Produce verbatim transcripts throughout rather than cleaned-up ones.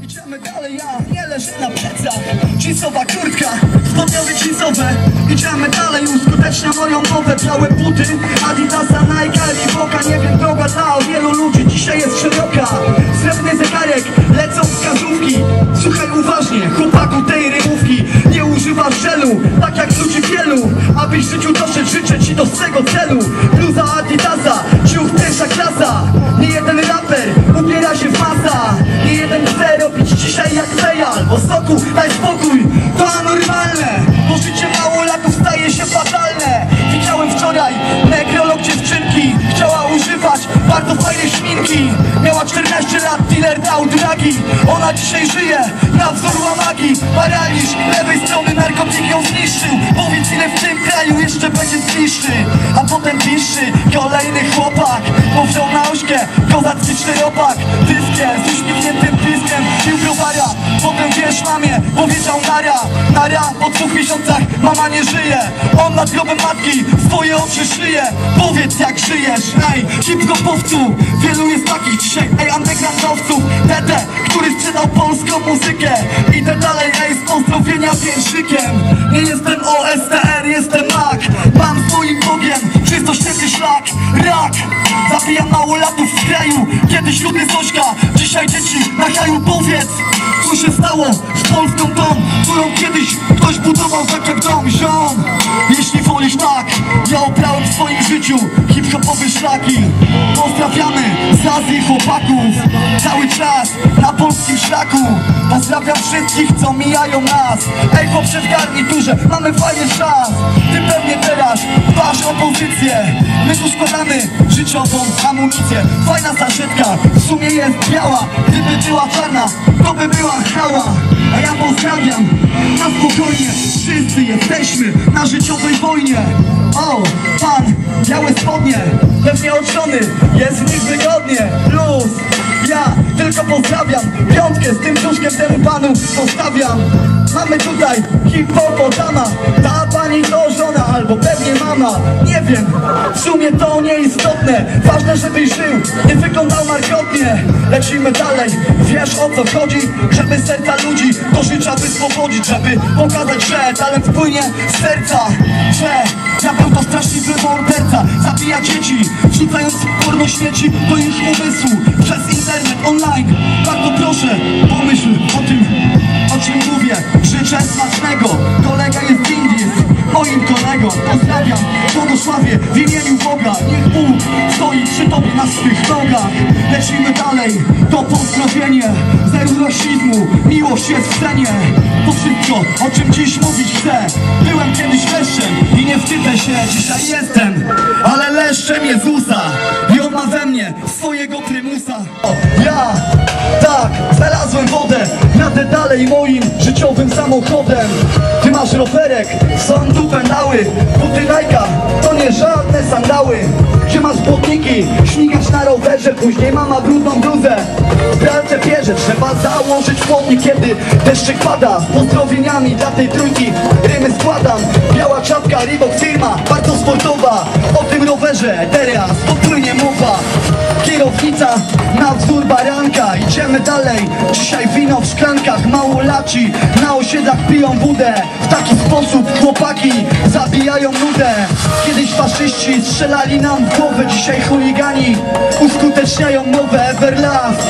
Idziemy dalej, ja nie leżę na plecach. Jeansowa kurtka, spodniowe jeansowe. Idziemy dalej, uskutecznia moją mowę. Białe buty, Adidasa, Nike, Reeboka. Nie wiem, droga dla wielu ludzi dzisiaj jest szeroka. Srebrny zegarek, lecą wskazówki. Słuchaj uważnie, chłopaku tej rymówki. Nie używasz żelu, tak jak ludzi wielu. Abyś w życiu doszedł, życzę ci do swego celu. Bluza Adidasa, ciuch pierwsza klasa. Nie jeden raper ubiera się w masa. Nie jeden chce robić dzisiaj jak Fejal. Bo soku, daj spokój, to anormalne. Bo życie małolatów staje się fatalne. Widziałem wczoraj nekrolog dziewczynki. Chciała używać bardzo fajnej szminki. Miała czternaście lat, dealer dał dragi. Ona dzisiaj żyje na wzór łamagi. Paraliż lewej strony, narkotyk ją zniszczył. Powiedz ile w tym kraju jeszcze będzie zniszczy. A potem piszczy kolejny chłopak. Powziął na ośkę kozacki czteropak. Dyskiem z uśmiechniętym pyskiem pił browara. Potem wiesz mamie powiedział nara. Nara po dwóch miesiącach mama nie żyje. On nad grobem matki swoje oczy szyje. Powiedz jak żyjesz, ej, hip-hopowców. Wielu jest takich dzisiaj, ej, undergroundowców. D D, który sprzedał polską muzykę. Idę dalej, ej, z pozdrowienia wierszykiem. Nie jestem O S T R, jestem Mac. Mam swoim Bogiem czysto święty szlak. Rak, zabijam małolatów w kraju. Kiedyś ludy Zośka, dzisiaj dzieci na haju. Powiedz, co się stało z Polską tą, którą kiedyś ktoś budował tak jak dom. Ziom, jeśli wolisz tak, ja obrałem w swoim życiu hip-hopowe szlaki. Pozdrawiamy z Azji chłopaków cały czas na polskim szlaku. Pozdrawiam wszystkich, co mijają nas. Ej, chłopcze w garniturze, mamy fajny czas. Ty pewnie teraz dbasz o pozycję. My tu składamy życiową amunicję. Fajna saszetka, w sumie jest biała. Gdyby była czarna, to by była chała. A ja pozdrawiam, na spokojnie. Wszyscy jesteśmy na życiowej wojnie. O, pan, białe spodnie, pewnie oczony, jest w nich wygodnie. Luz, ja tylko pozdrawiam. Piątkę z tym brzuszkiem temu panu zostawiam. Mamy tutaj hipopotama. Ta pani to żona, albo pewnie mama. Nie wiem, w sumie to nieistotne. Ważne, żebyś żył, nie wyglądał markotnie. Lecimy dalej, wiesz o co chodzi. Żeby serca ludzi do życia wyswobodzić. Żeby pokazać, że talent płynie z serca. Że ja był to straszliwy morderca. Zabija dzieci, wrzucając porno śmieci do ich umysłu. Przez internet, online. Bardzo proszę, pomyśl o tym, o czym mówię. Życzę smacznego. Kolega jest z Indii, moim kolegą. Pozdrawiam Błogosławie w imieniu Boga. Niech Bóg stoi przy tobie na swych nogach. Lecimy dalej, to pozdrowienie. Zero rasizmu, miłość jest w cenie. To wszystko, o czym dziś mówić chcę. Byłem kiedyś leszczem i nie wstydzę się, dzisiaj jestem. Ale leszczem Jezusa i on ma we mnie swojego prymusa. O, ja, tak, znalazłem wodę. Jadę dalej moim życiowym samochodem. Ty masz rowerek, są tu pedały. Buty Nike'a, to nie żadne sandały. Gdzie masz błotniki, śmigasz na rowerze. Później mama brudną bluzę w pralce bierze. Trzeba założyć błotnik, kiedy deszczyk pada. Z pozdrowieniami dla tej trójki rymy składam. Biała czapka, Reebok firma, bardzo sportowa. O tym rowerze teraz popłynie mowa. Kierownica na wzór baranka. Idziemy dalej, dzisiaj wino w szklankach. Małolaci na osiedlach piją wódę. W taki sposób chłopaki zabijają nudę. Kiedyś faszyści strzelali nam w głowę. Dzisiaj chuligani uskuteczniają nowę Everlast.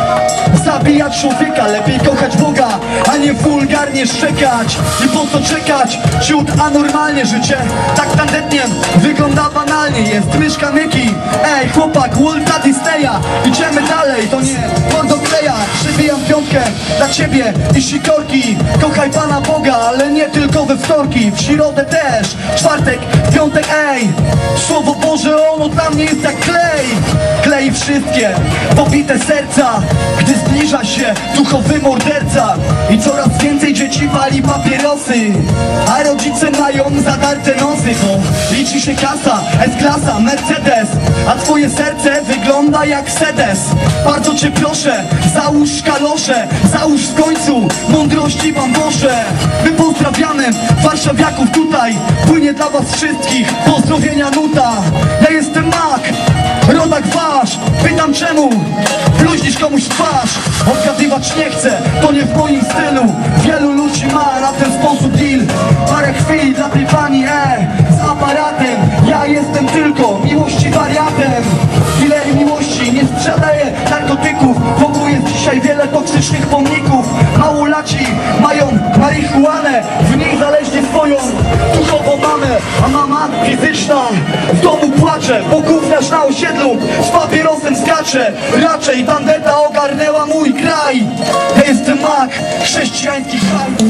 Zabijać człowieka, lepiej kochać Boga, a nie wulgarnie szczekać. I po co czekać? Ciut anormalnie życie tak tandetnie wygląda banalnie. Jest myszka myki, ej chłopak Walta Disneya. Idziemy dalej, to nie mordokleja. Przybijam piątkę dla ciebie i sikorki. Kochaj Pana Boga, ale nie tylko we wtorki. W środę też, czwartek, piątek, ej. Słowo Boże, ono dla mnie jest jak klej. Klei wszystkie pobite serca, gdy zbliża się duchowy morderca. I coraz więcej dzieci pali papierosy, a rodzice mają zadarte nosy. Bo liczy się kasa, S-klasa, Mercedes, a twoje serce wygląda jak sedes. Bardzo cię proszę, załóż kalosze, załóż w końcu mądrości bambosze. My pozdrawiamy warszawiaków tutaj, płynie dla was wszystkich pozdrowienia nuta. Ja jestem Mac, rodak wasz, masz? Pytam czemu? Bluźnisz komuś w twarz. Odgadywać nie chcę, to nie w moim stylu. Wielu ludzi ma na ten sposób deal. Parę chwil dla tej pani, e, z aparatem. Ja jestem tylko miłości wariatem. Ile miłości nie sprzedaję narkotyków. Wokół jest dzisiaj wiele toksycznych pomników. Małolaci mają marihuanę, w niej zależnie swoją duchową mamę. A mama fizyczna w domu płacze, bo gówniarz na osiedlu z papierosem skacze. Raczej tandeta ogarnęła mój kraj. Ja jestem mak, chrześcijański kraj.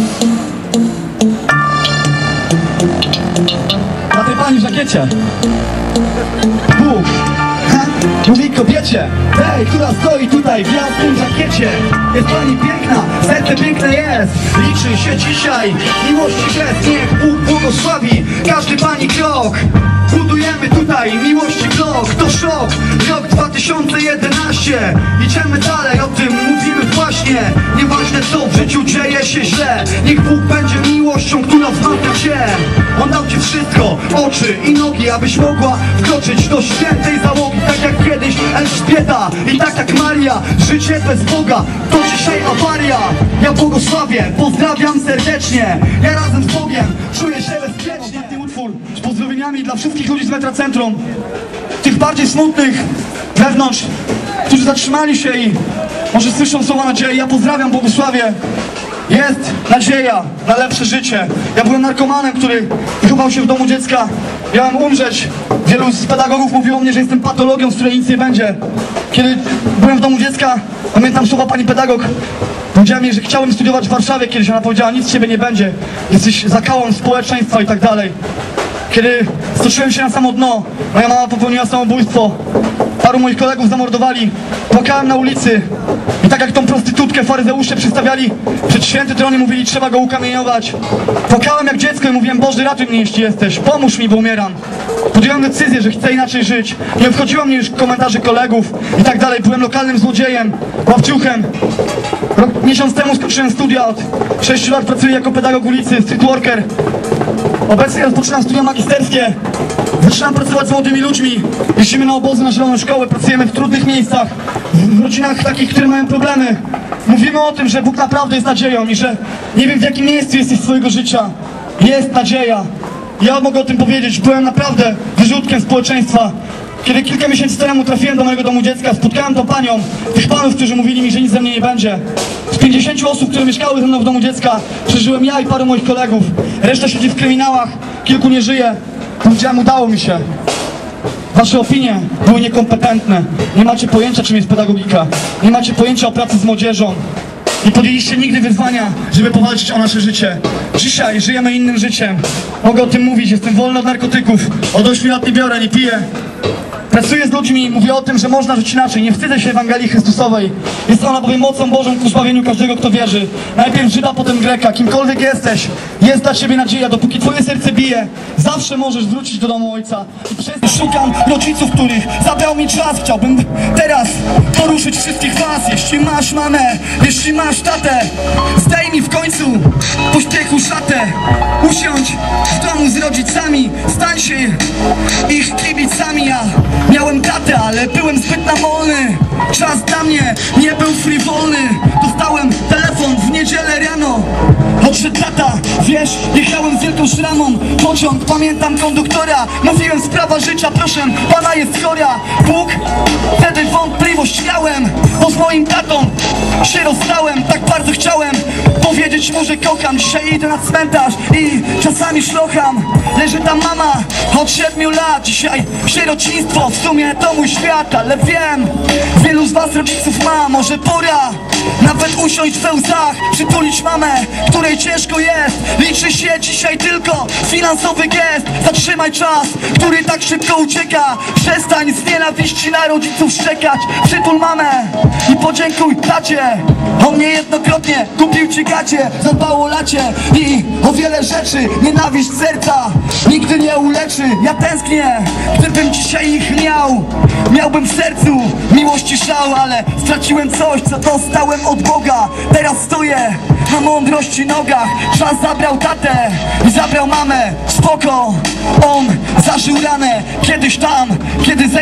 Na tej pani w żakiecie Bóg mówi kobiecie: hej, która stoi tutaj w jasnym żakiecie. Jest pani piękna, serce piękne jest. Liczy się dzisiaj miłości gest. Niech Bóg błogosławi każdy pani krok. Budujemy tutaj miłości blok. To szok, rok dwa tysiące jedenasty. Idziemy dalej, o tym mówimy właśnie. Nieważne co w życiu dzieje się źle, niech Bóg będzie miłością, która wzmacnia cię. On dał ci wszystko, oczy i nogi, abyś mogła wkroczyć do świętej załogi. Tak jak kiedyś Elżbieta i tak jak Maria. Życie bez Boga to dzisiaj awaria. Ja błogosławię, pozdrawiam serdecznie. Ja razem z Bogiem czuję się bezpiecznie. Ten utwór z pozdrowieniami dla wszystkich ludzi z Metra Centrum, tych bardziej smutnych wewnątrz, którzy zatrzymali się i może słyszą słowa nadziei. Ja pozdrawiam, błogosławię. Jest nadzieja na lepsze życie. Ja byłem narkomanem, który wychował się w domu dziecka. Miałem umrzeć. Wielu z pedagogów mówiło mnie, że jestem patologią, z której nic nie będzie. Kiedy byłem w domu dziecka, pamiętam słowa pani pedagog. Powiedziała mi, że chciałem studiować w Warszawie kiedyś. Ona powiedziała: nic z ciebie nie będzie. Jesteś zakałą społeczeństwa i tak dalej. Kiedy stoczyłem się na samo dno, moja mama popełniła samobójstwo. Paru moich kolegów zamordowali. Płakałem na ulicy. I tak jak tą prostytutkę faryzeusze przedstawiali przed święty tron i mówili: trzeba go ukamieniować. Płakałem jak dziecko i mówiłem: Boże, ratuj mnie, jeśli jesteś. Pomóż mi, bo umieram. Podjąłem decyzję, że chcę inaczej żyć. Nie obchodziło mnie już komentarze kolegów i tak dalej. Byłem lokalnym złodziejem, łapciuchem. Rok, miesiąc temu skończyłem studia. Od sześciu lat pracuję jako pedagog ulicy, street worker. Obecnie rozpoczynam studia magisterskie. Zaczynam pracować z młodymi ludźmi. Jeździmy na obozy, na zieloną szkołę. Pracujemy w trudnych miejscach, w rodzinach takich, które mają problemy. Mówimy o tym, że Bóg naprawdę jest nadzieją i że nie wiem, w jakim miejscu jesteś swojego życia. Jest nadzieja. Ja mogę o tym powiedzieć. Byłem naprawdę wyrzutkiem społeczeństwa. Kiedy kilka miesięcy temu trafiłem do mojego domu dziecka, spotkałem tą panią, tych panów, którzy mówili mi, że nic ze mnie nie będzie. Z pięćdziesięciu osób, które mieszkały ze mną w domu dziecka, przeżyłem ja i paru moich kolegów. Reszta siedzi w kryminałach, kilku nie żyje. Powiedziałem: udało mi się. Wasze opinie były niekompetentne. Nie macie pojęcia, czym jest pedagogika. Nie macie pojęcia o pracy z młodzieżą. Nie podjęliście nigdy wyzwania, żeby powalczyć o nasze życie. Dzisiaj żyjemy innym życiem. Mogę o tym mówić, jestem wolny od narkotyków. Od ośmiu lat nie biorę, nie piję. Pracuję z ludźmi, mówię o tym, że można żyć inaczej. Nie wstydzę się Ewangelii Chrystusowej. Jest ona bowiem mocą Bożą ku zbawieniu każdego, kto wierzy. Najpierw Żyda, potem Greka. Kimkolwiek jesteś, jest dla ciebie nadzieja. Dopóki twoje serce bije, zawsze możesz wrócić do domu Ojca. I przez... Szukam rodziców, których zabrał mi czas. Chciałbym teraz poruszyć wszystkich was. Jeśli masz mamę, jeśli masz tatę, zdejmij w końcu pośpiechu szatę. Usiądź w domu z rodzicami, stań się ich kibicami. Ja miałem tatę, ale byłem zbyt namolny. Czas dla mnie nie był frywolny. Dostałem telefon w niedzielę rano. Odszedł tata, wiesz, jechałem z wielką szramą. Pociąg, pamiętam konduktora. Mówiłem: sprawa życia, proszę pana, jest chora. Bóg, wtedy wątpliwość miałem, bo z moim tatą się rozstałem. Tak bardzo chciałem powiedzieć mu, że kocham. Dzisiaj idę na cmentarz i czasami szlocham. Leży tam mama od siedmiu lat. Dzisiaj sierociństwo, w sumie to mój świat. Ale wiem, wielu z was rodziców ma. Może pora nawet usiąść we łzach, przytulić mamę, której ciężko jest. Liczy się dzisiaj tylko finansowy gest. Zatrzymaj czas, który tak szybko ucieka. Przestań z nienawiści na rodziców szczekać. Przytul mamę i podziękuj tacie. On niejednokrotnie kupił ci gacie, zadbał o lacie i o wiele rzeczy. Nienawiść serca nigdy nie uleczy. Ja tęsknię, gdybym dzisiaj ich miał. Miałbym w sercu miłości szał, ale straciłem coś, co dostałem od Boga. Teraz stoję na mądrości nogach. Czas zabrał tatę i zabrał mamę. Spoko, on zażył ranę. Kiedyś tam, kiedy zejdę z tego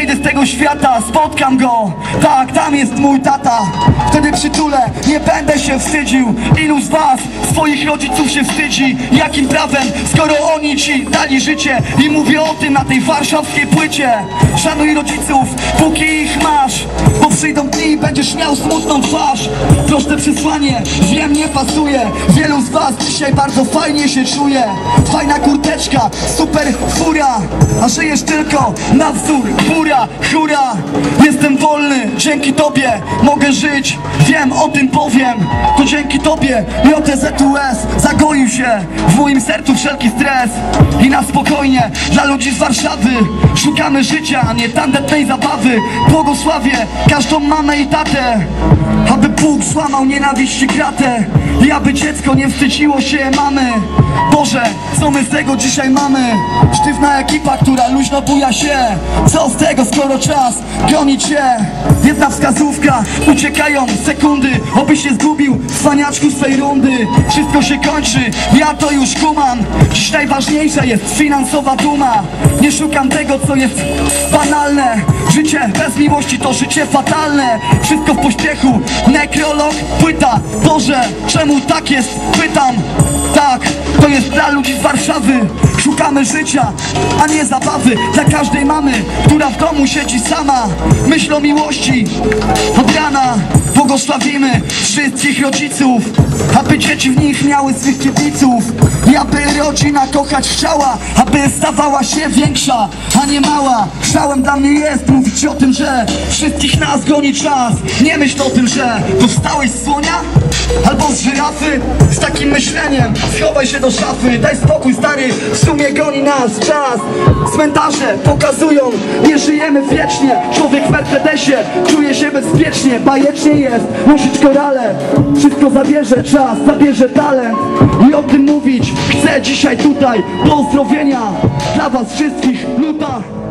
tego świata, spotkam go. Tak, tam jest mój tata. Wtedy przytulę, nie będę się wstydził. Ilu z was swoich rodziców się wstydzi? Jakim prawem, skoro oni ci dali życie? I mówię o tym na tej warszawskiej płycie. Szanuj rodziców, póki ich masz, bo przyjdą dni i będziesz miał smutną twarz. Proste przesłanie, wiem, nie pasuje. Wielu z was dzisiaj bardzo fajnie się czuje. Fajna kurteczka, super fura, a żyjesz tylko na wzór góra, hura. Jestem wolny, dzięki tobie mogę żyć. Wiem, o tym powiem, to dzięki tobie J Z U S zagoił się w moim sercu wszelki stres. I na spokojnie, dla ludzi z Warszawy szukamy życia, a nie tandetnej zabawy. Błogosławię każdą mamę i tatę, aby Bóg złamał nienawiści kratę i aby dziecko nie wstydziło się mamy. Boże, co my z tego dzisiaj mamy? Sztywna ekipa, która luźno buja się. Co z tego, skoro czas goni cię? Jedna wskazówka, uciekają sekundy, oby się zgubił w cwaniaczku swej rundy. Wszystko się kończy, ja to już kumam. Dziś najważniejsza jest finansowa duma. Nie szukam tego, co jest banalne. Życie bez miłości to życie fatalne. Wszystko w pośpiechu, nekrolog, płyta. Boże, czemu tak jest? Pytam. Tak, to jest dla ludzi z Warszawy. Szukamy życia, a nie zabawy. Dla każdej mamy, która w domu siedzi sama. Myśl o miłości od rana. Błogosławimy wszystkich rodziców, aby dzieci w nich miały swych kibiców. I aby rodzina kochać chciała, aby stawała się większa, a nie mała. Szałem dla mnie jest mówić o tym, że wszystkich nas goni czas. Nie myśl o tym, że powstałeś z słonia albo z żyrafy. Z takim myśleniem schowaj się do szafy. Daj spokój stary, w sumie goni nas czas. Cmentarze pokazują, nie żyjemy wiecznie. Człowiek w Mercedesie czuje się bezpiecznie. Bajecznie jest nosić korale. Wszystko zabierze czas, zabierze talent. I o tym mówić chcę dzisiaj tutaj. Pozdrowienia dla was wszystkich, Luta.